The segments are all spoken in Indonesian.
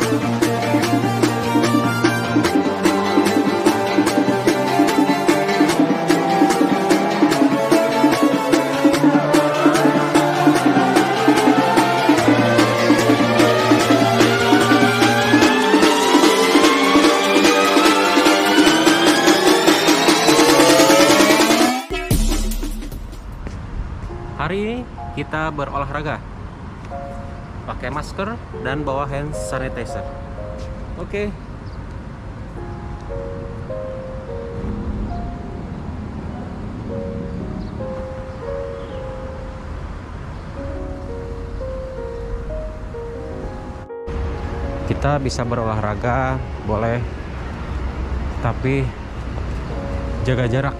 Hari ini kita berolahraga pakai masker dan bawa hand sanitizer. Oke. Kita bisa berolahraga, boleh, tapi jaga jarak.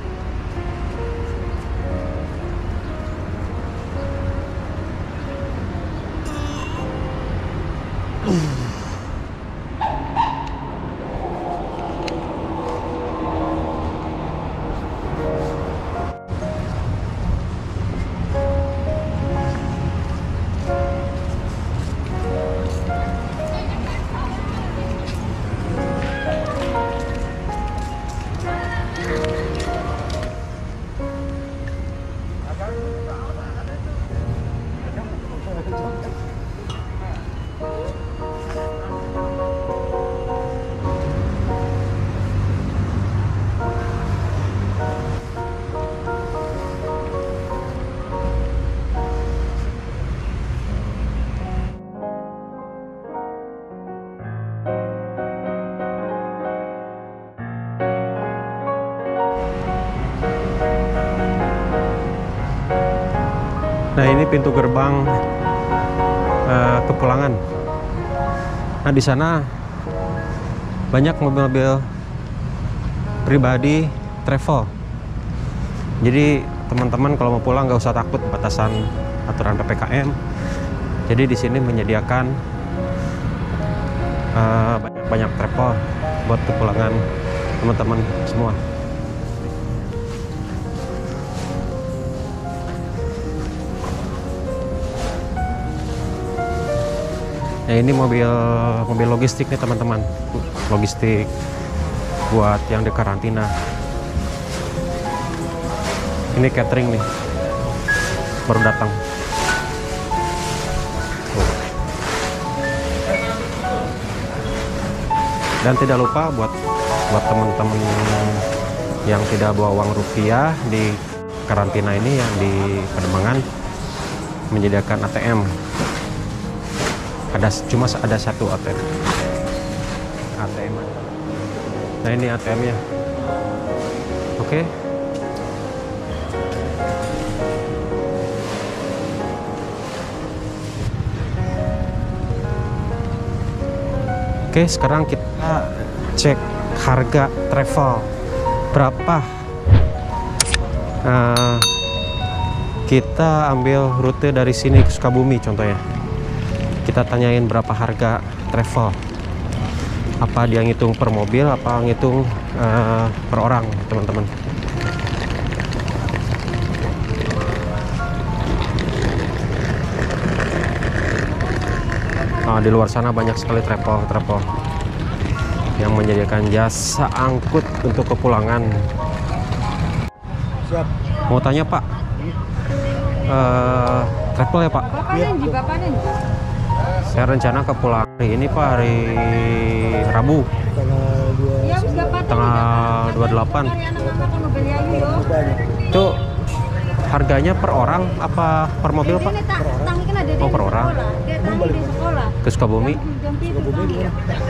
Nah, ini pintu gerbang kepulangan. Nah, di sana banyak mobil-mobil pribadi travel. Jadi teman-teman kalau mau pulang nggak usah takut batasan aturan PPKM. Jadi di sini menyediakan banyak travel buat kepulangan teman-teman semua. Nah, ini mobil logistik nih teman-teman, logistik buat yang di karantina. Ini catering nih, baru datang. Dan tidak lupa buat teman-teman yang tidak bawa uang rupiah di karantina ini, yang di Pademangan menyediakan ATM. Cuma ada satu ATM. Nah, ini ATM-nya. Oke. Oke, sekarang kita cek harga travel berapa. Kita ambil rute dari sini ke Sukabumi contohnya. Kita tanyain berapa harga travel. Apa dia ngitung per mobil, apa ngitung per orang, teman-teman. Di luar sana banyak sekali travel yang menyediakan jasa angkut untuk kepulangan. Siap. Mau tanya Pak, travel ya Pak? Bapak nih. Saya rencana ke pulang hari ini Pak, hari Rabu tanggal 28. Itu harganya per orang apa per mobil Pak? Oh, per orang. Ke Sukabumi? Sukabumi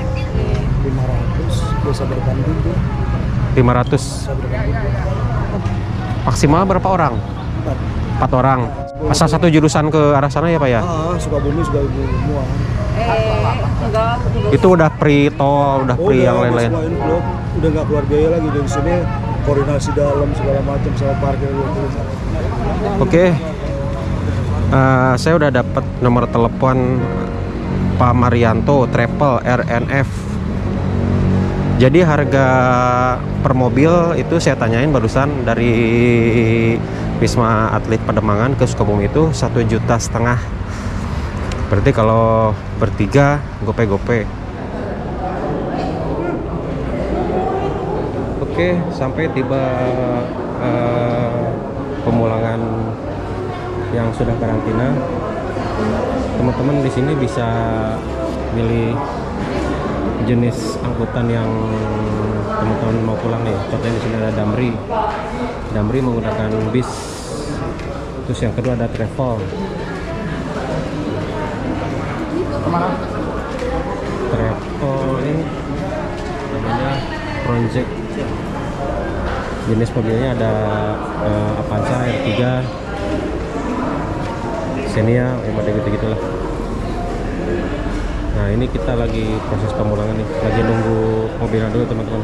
500, biasa berbanding tuh. 500. Maksimal berapa orang? 4 orang. Asal satu jurusan ke arah sana ya Pak ya? Sukabumi semua. Itu udah free tol, udah free yang lain-lain. Udah nggak keluar biaya lagi dari sini, koordinasi dalam segala macam sama parkir. Oke. Saya udah dapat nomor telepon Pak Marianto Travel RNF. Jadi harga per mobil itu saya tanyain barusan dari Wisma Atlet Pademangan ke Sukabumi itu 1,5 juta. Berarti kalau bertiga gope-gope. Oke, sampai tiba pemulangan yang sudah karantina. Teman-teman di sini bisa milih jenis angkutan yang teman-teman mau pulang nih. Contohnya di sini ada Damri. Damri menggunakan bis. Terus yang kedua ada travel. Kemana? Travel ini namanya Project. Jenis mobilnya ada Avanza R3, Xenia, model gitu-gitulah. Nah ini kita lagi proses pemulangan nih, lagi nunggu mobilnya dulu teman-teman.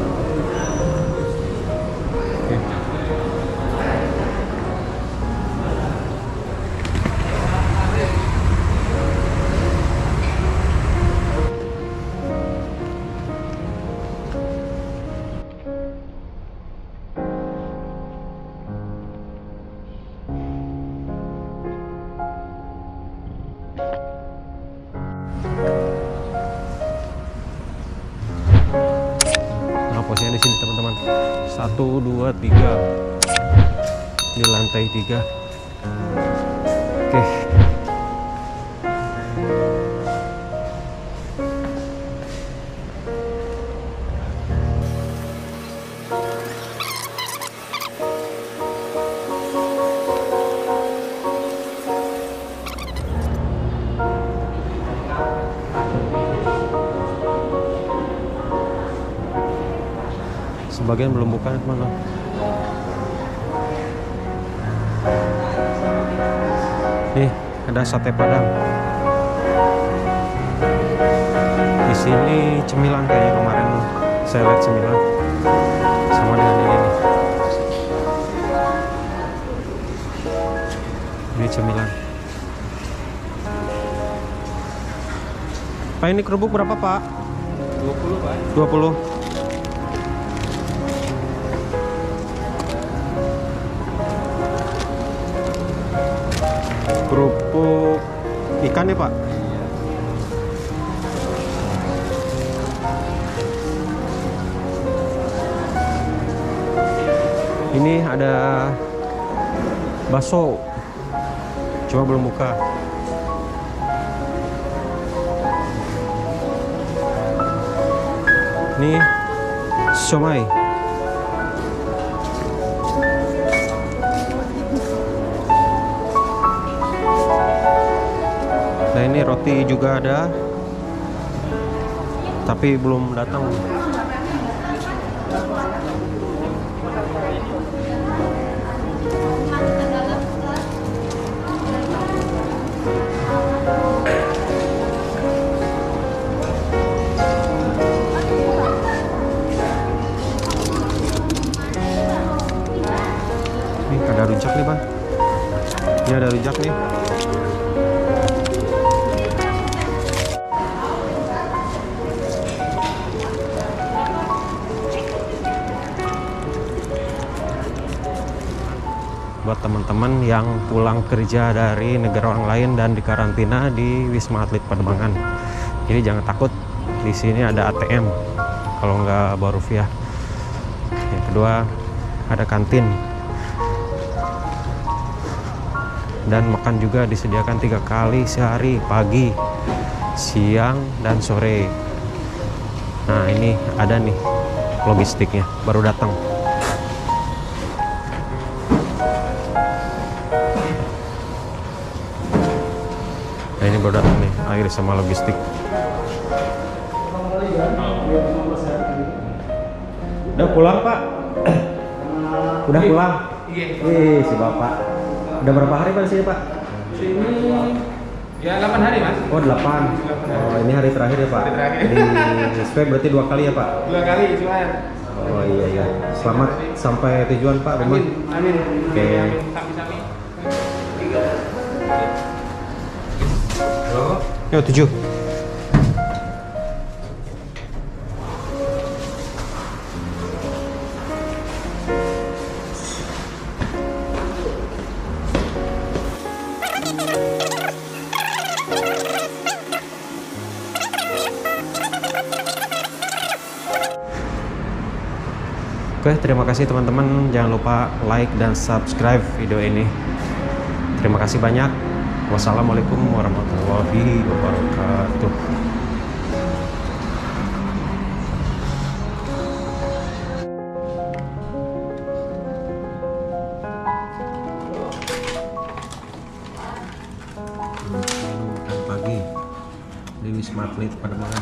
Oke. Nah, posisinya di sini teman-teman. 1, 2, 3 di lantai 3. Oke. Sebagian belum buka mana? Nih ada sate padang. Di sini cemilan kayaknya kemarin saya lihat cemilan sama dengan ini nih. Ini cemilan. Pak ini kerupuk berapa Pak? 20 Pak. 20. Kerupuk ikan ya Pak? Ini ada bakso, cuma belum buka. Ini siomay. Nah ini roti juga ada, tapi belum datang. Nih ada rujak nih Bang. Ini ada rujak nih. Buat teman-teman yang pulang kerja dari negara orang lain dan dikarantina di Wisma Atlet Pademangan, jadi jangan takut, di sini ada ATM kalau nggak bawa rupiah. Yang kedua ada kantin dan makan juga disediakan 3 kali sehari, pagi, siang, dan sore. Nah ini ada nih logistiknya baru datang. Nah ini baru datang nih air sama logistik. Udah pulang Pak? Udah pulang? Iya. Si Bapak. Udah berapa hari Pak di sini Pak? Sini ya 8 hari Mas. Oh 8. Oh ini hari terakhir ya Pak? Hari terakhir. Di swab berarti 2 kali ya Pak? 2 kali cuma. Oh iya. Selamat sampai tujuan Pak rumah. Amin. Oke. Sami-sami. Yo 7. Oke, terima kasih teman-teman. Jangan lupa like dan subscribe video ini. Terima kasih banyak. Wassalamualaikum warahmatullahi wabarakatuh. Menu makan pagi di Wisma Atlet Pademangan.